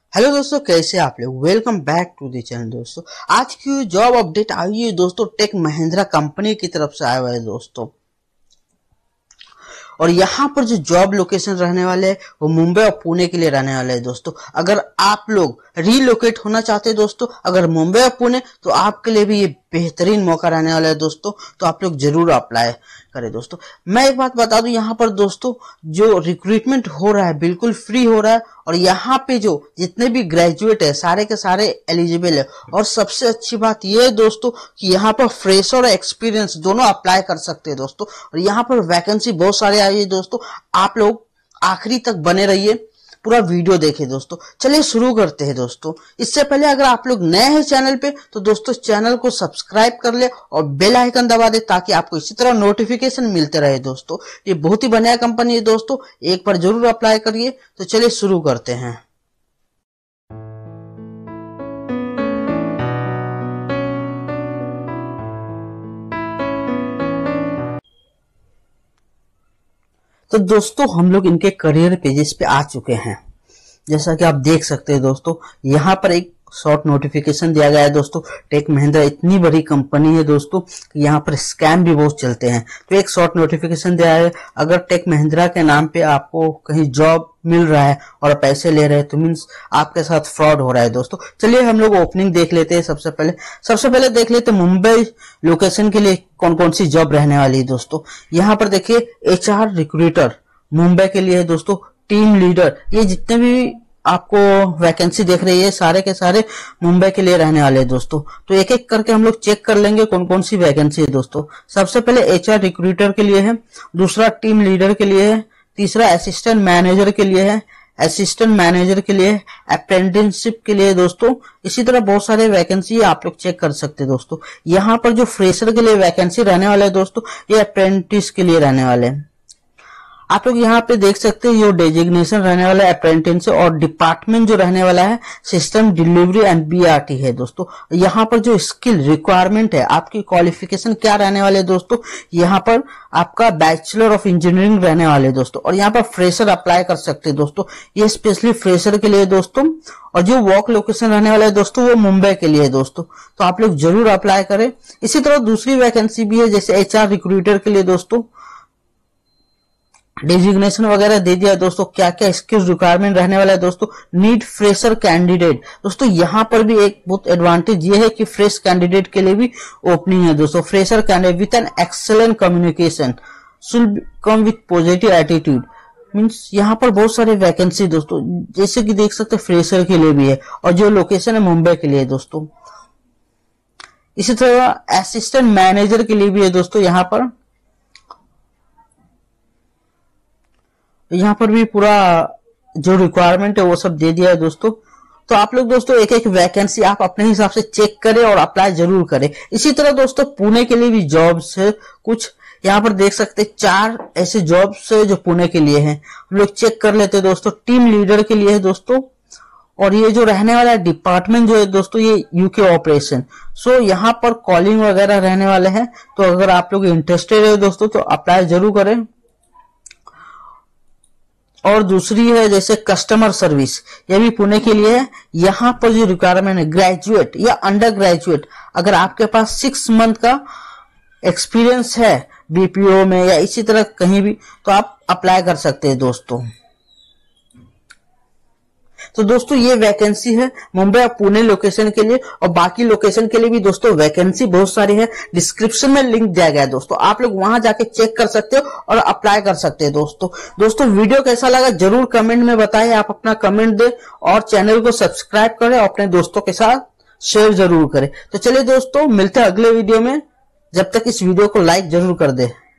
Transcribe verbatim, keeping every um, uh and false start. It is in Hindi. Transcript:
हेलो दोस्तों, कैसे आप लोग। Welcome back to the channel. दोस्तों आज की जॉब अपडेट आई है दोस्तों, टेक महिंद्रा कंपनी की तरफ से आया हुआ है दोस्तों। और यहाँ पर जो जॉब लोकेशन रहने वाले हैं वो मुंबई और पुणे के लिए रहने वाले हैं दोस्तों। अगर आप लोग रीलोकेट होना चाहते हैं दोस्तों, अगर मुंबई और पुणे, तो आपके लिए भी ये बेहतरीन मौका रहने वाला है दोस्तों। तो आप लोग जरूर अप्लाई करें दोस्तों। मैं एक बात बता दूं, यहाँ पर दोस्तों जो रिक्रूटमेंट हो रहा है बिल्कुल फ्री हो रहा है। और यहाँ पे जो जितने भी ग्रेजुएट है सारे के सारे एलिजिबल है। और सबसे अच्छी बात यह है दोस्तों कि यहाँ पर फ्रेशर और एक्सपीरियंस दोनों अप्लाई कर सकते हैं दोस्तों। और यहाँ पर वैकेंसी बहुत सारे आई है दोस्तों। आप लोग आखिरी तक बने रहिए, पूरा वीडियो देखें दोस्तों। चलिए शुरू करते हैं दोस्तों। इससे पहले अगर आप लोग नए हैं चैनल पे तो दोस्तों चैनल को सब्सक्राइब कर ले और बेल आइकन दबा दे ताकि आपको इसी तरह नोटिफिकेशन मिलते रहे दोस्तों। ये बहुत ही बढ़िया कंपनी है दोस्तों, एक बार जरूर अप्लाई करिए। तो चलिए शुरू करते हैं। तो दोस्तों हम लोग इनके करियर पेजेस पे आ चुके हैं। जैसा कि आप देख सकते हैं दोस्तों, यहाँ पर एक शॉर्ट नोटिफिकेशन दिया गया है दोस्तों। टेक महिंद्रा इतनी बड़ी कंपनी है दोस्तों कि यहाँ पर स्कैम भी बहुत चलते हैं। तो एक शॉर्ट नोटिफिकेशन दिया है, अगर टेक महिंद्रा के नाम पे आपको कहीं जॉब मिल रहा है और पैसे ले रहे हैं तो मीन्स आपके साथ फ्रॉड हो रहा है दोस्तों। चलिए हम लोग ओपनिंग देख लेते हैं। सबसे पहले सबसे पहले देख लेते हैं मुंबई लोकेशन के लिए कौन कौन सी जॉब रहने वाली है दोस्तों। यहाँ पर देखिए एच आर रिक्रूटर मुंबई के लिए है दोस्तों। टीम लीडर, ये जितने भी आपको वैकेंसी देख रही है सारे के सारे मुंबई के लिए रहने वाले हैं दोस्तों। तो एक एक करके हम लोग चेक कर लेंगे कौन कौन सी वैकेंसी है दोस्तों। सबसे पहले एचआर रिक्रूटर के लिए है, दूसरा टीम लीडर के लिए है, तीसरा असिस्टेंट मैनेजर के लिए है, असिस्टेंट मैनेजर के लिए, अप्रेंटिसशिप के लिए दोस्तों। इसी तरह बहुत सारे वैकेंसी आप लोग चेक कर सकते हैं दोस्तों। यहाँ पर जो फ्रेशर के लिए वैकेंसी रहने वाले है दोस्तों, ये अप्रेंटिस के लिए रहने वाले हैं। आप लोग यहाँ पे देख सकते हैं जो डेजिग्नेशन रहने वाला है अप्रेंटिस और डिपार्टमेंट जो रहने वाला है सिस्टम डिलीवरी एंड बीआरटी है दोस्तों। यहाँ पर जो स्किल रिक्वायरमेंट है, आपकी क्वालिफिकेशन क्या रहने वाले दोस्तों, यहाँ पर आपका बैचलर ऑफ इंजीनियरिंग रहने वाले दोस्तों। और यहाँ पर फ्रेशर अप्लाई कर सकते हैं दोस्तों, ये स्पेशली फ्रेशर के लिए दोस्तों। और जो वर्क लोकेशन रहने वाला है दोस्तों वो मुंबई के लिए दोस्तों। तो आप लोग जरूर अप्लाई करें। इसी तरह दूसरी वैकेंसी भी है, जैसे एच आर रिक्रूटर के लिए दोस्तों डेजिग्नेशन वगैरह दे दिया दोस्तों। क्या क्या स्किल रिक्वायरमेंट रहने वाला है दोस्तों, नीड फ्रेशर कैंडिडेट दोस्तों। यहाँ पर भी एक बहुत एडवांटेज ये है कि फ्रेश कैंडिडेट के लिए भी ओपनिंग है दोस्तों। Fresher candidate with an excellent communication should come with positive attitude means यहाँ पर बहुत सारे वैकेंसी दोस्तों, जैसे कि देख सकते फ्रेशर के लिए भी है और जो लोकेशन है मुंबई के लिए दोस्तों। इसी तरह असिस्टेंट मैनेजर के लिए भी है दोस्तों। यहाँ पर यहाँ पर भी पूरा जो रिक्वायरमेंट है वो सब दे दिया है दोस्तों। तो आप लोग दोस्तों एक एक वैकेंसी आप अपने हिसाब से चेक करें और अप्लाई जरूर करें। इसी तरह दोस्तों पुणे के लिए भी जॉब्स है कुछ, यहाँ पर देख सकते हैं चार ऐसे जॉब्स है जो पुणे के लिए हैं। हम लोग चेक कर लेते हैं दोस्तों। टीम लीडर के लिए है दोस्तों। और ये जो रहने वाला डिपार्टमेंट जो है दोस्तों ये यूके ऑपरेशन। सो यहाँ पर कॉलिंग वगैरह रहने वाले हैं। तो अगर आप लोग इंटरेस्टेड है दोस्तों तो अप्लाई जरूर करें। और दूसरी है जैसे कस्टमर सर्विस, ये भी पुणे के लिए है। यहाँ पर जो रिक्वायरमेंट है ग्रेजुएट या अंडर ग्रेजुएट, अगर आपके पास सिक्स मंथ का एक्सपीरियंस है बीपीओ में या इसी तरह कहीं भी, तो आप अप्लाई कर सकते हैं दोस्तों। तो दोस्तों ये वैकेंसी है मुंबई और पुणे लोकेशन के लिए। और बाकी लोकेशन के लिए भी दोस्तों वैकेंसी बहुत सारी है। डिस्क्रिप्शन में लिंक दिया गया है दोस्तों, आप लोग वहां जाके चेक कर सकते हो और अप्लाई कर सकते हैं दोस्तों। दोस्तों वीडियो कैसा लगा जरूर कमेंट में बताएं, आप अपना कमेंट दें और चैनल को सब्सक्राइब करें और अपने दोस्तों के साथ शेयर जरूर करें। तो चलिए दोस्तों मिलते हैं अगले वीडियो में, जब तक इस वीडियो को लाइक जरूर कर दे।